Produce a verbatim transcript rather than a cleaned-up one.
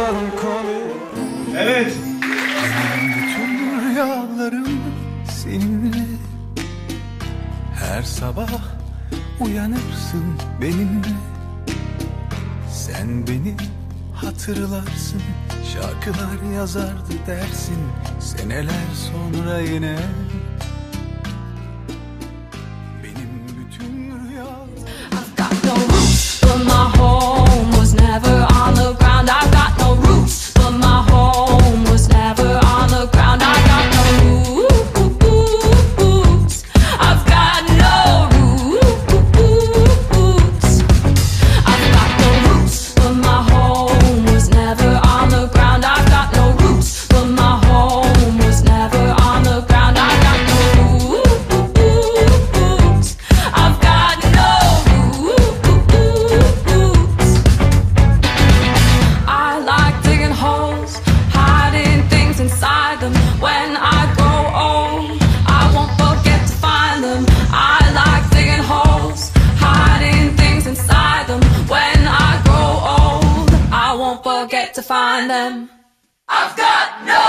melankoli. Evet. Bütün rüyalarım seninle. Her sabah uyanırsın benimle. Sen beni hatırlarsın, şarkılar yazardı dersin. Seneler sonra yine benim bütün rüyalarım. I've got no roots, but my home was never on the ground. I've got no roots, but my home was never on the ground. I got no roots. I've got no roots. I've got no roots, but my home was never on the ground. I've got no roots, but my home was never on the ground. I got no roots. I've got no roots. I like digging holes, hiding things inside them. When I grow old, I won't forget to find them. I like digging holes, hiding things inside them. When I grow old, I won't forget to find them. I've got no